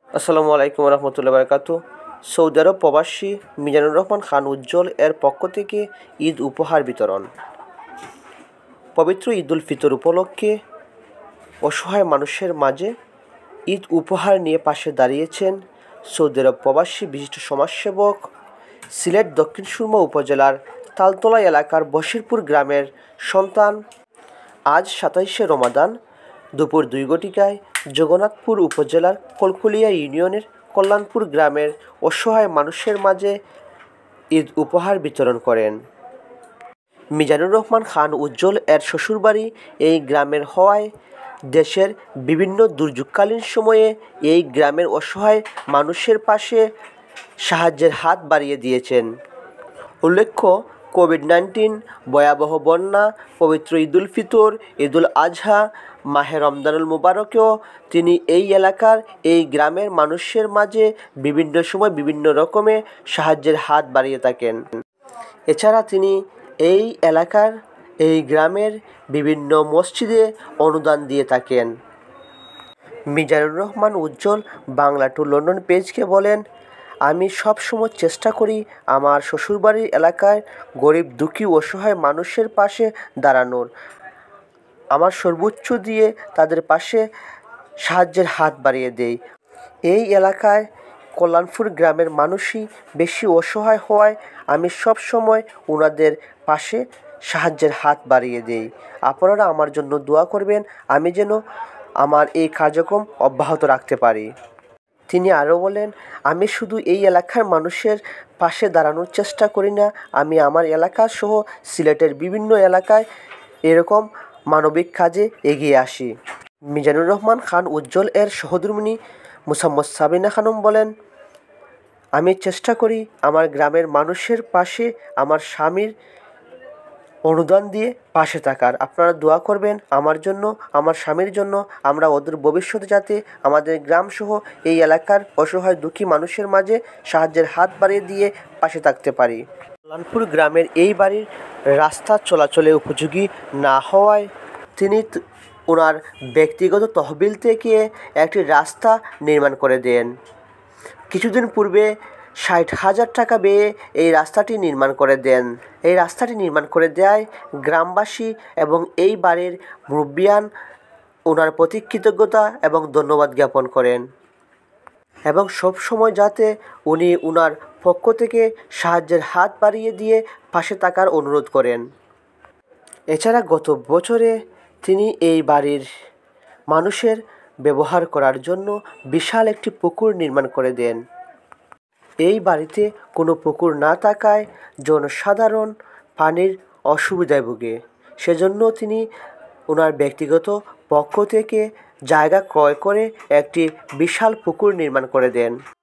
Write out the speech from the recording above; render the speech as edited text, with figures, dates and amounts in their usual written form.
আসসালামু আলাইকুম রহমতুল্লাহ বারকাতু। সৌদি আরব প্রবাসী মিজানুর রহমান খান উজ্জ্বল এর পক্ষ থেকে ঈদ উপহার বিতরণ। পবিত্র ঈদুল ফিতর উপলক্ষে অসহায় মানুষের মাঝে ঈদ উপহার নিয়ে পাশে দাঁড়িয়েছেন সৌদি আরব প্রবাসী বিশিষ্ট সমাজসেবক, সিলেট দক্ষিণ সুরমা উপজেলার তালতলা এলাকার বশিরপুর গ্রামের সন্তান। আজ ২৭শে রমাদান দুপুর ২ ঘটিকায় জগন্নাথপুর উপজেলার কলকলিয়া ইউনিয়নের কল্যাণপুর গ্রামের অসহায় মানুষের মাঝে ঈদ উপহার বিতরণ করেন। মিজানুর রহমান খান উজ্জ্বল এর শ্বশুরবাড়ি এই গ্রামের হওয়ায় দেশের বিভিন্ন দুর্যোগকালীন সময়ে এই গ্রামের অসহায় মানুষের পাশে সাহায্যের হাত বাড়িয়ে দিয়েছেন। উল্লেখ্য, কোভিড-19, ভয়াবহ বন্যা, পবিত্র ঈদুল ফিতর, ঈদুল আজহা, মাহে রমজানুল মুবারকেও তিনি এই এলাকার এই গ্রামের মানুষের মাঝে বিভিন্ন সময় বিভিন্ন রকমে সাহায্যের হাত বাড়িয়ে থাকেন। এছাড়া তিনি এই এলাকার এই গ্রামের বিভিন্ন মসজিদে অনুদান দিয়ে থাকেন। মিজানুর রহমান উজ্জ্বল বাংলা টু লন্ডন পেজকে বলেন, আমি সব সময় চেষ্টা করি আমার শ্বশুরবাড়ির এলাকায় গরিব দুঃখী অসহায় মানুষের পাশে দাঁড়ানোর, আমার সর্বোচ্চ দিয়ে তাদের পাশে সাহায্যের হাত বাড়িয়ে দেই। এই এলাকায় কল্যাণপুর গ্রামের মানুষই বেশি অসহায় হওয়ায় আমি সব সময় ওনাদের পাশে সাহায্যের হাত বাড়িয়ে দেই। আপনারা আমার জন্য দোয়া করবেন, আমি যেন আমার এই কার্যক্রম অব্যাহত রাখতে পারি। তিনি আরও বলেন, আমি শুধু এই এলাকার মানুষের পাশে দাঁড়ানোর চেষ্টা করি না, আমি আমার এলাকা সহ সিলেটের বিভিন্ন এলাকায় এরকম মানবিক কাজে এগিয়ে আসি। মিজানুর রহমান খান উজ্জ্বল এর সহধর্মিণী মুসাম্মদ সাবিনা খানম বলেন, আমি চেষ্টা করি আমার গ্রামের মানুষের পাশে আমার স্বামীর অনুদান দিয়ে পাশে থাকার। আপনারা দোয়া করবেন আমার জন্য, আমার স্বামীর জন্য, আমরা ওদের ভবিষ্যতে যাতে আমাদের গ্রামসহ এই এলাকার অসহায় দুঃখী মানুষের মাঝে সাহায্যের হাত বাড়িয়ে দিয়ে পাশে থাকতে পারি। কল্যাণপুর গ্রামের এই বাড়ির রাস্তা চলাচলে উপযোগী না হওয়ায় তিনি ওনার ব্যক্তিগত তহবিল থেকে একটি রাস্তা নির্মাণ করে দেন। কিছুদিন পূর্বে ৬০,০০০ টাকা ব্যয়ে এই রাস্তাটি নির্মাণ করে দেন। এই রাস্তাটি নির্মাণ করে দেয় গ্রামবাসী এবং এই বাড়ির মুরব্বিয়ান ওনার প্রতি কৃতজ্ঞতা এবং ধন্যবাদ জ্ঞাপন করেন এবং সব সময় যাতে উনি ওনার পক্ষ থেকে সাহায্যের হাত বাড়িয়ে দিয়ে পাশে থাকার অনুরোধ করেন। এছাড়া গত বছরে তিনি এই বাড়ির মানুষের ব্যবহার করার জন্য বিশাল একটি পুকুর নির্মাণ করে দেন। এই বাড়িতে কোনো পুকুর না থাকায় জনসাধারণ পানির অসুবিধায় ভোগে, সেজন্য তিনি ওনার ব্যক্তিগত পক্ষ থেকে জায়গা ক্রয় করে একটি বিশাল পুকুর নির্মাণ করে দেন।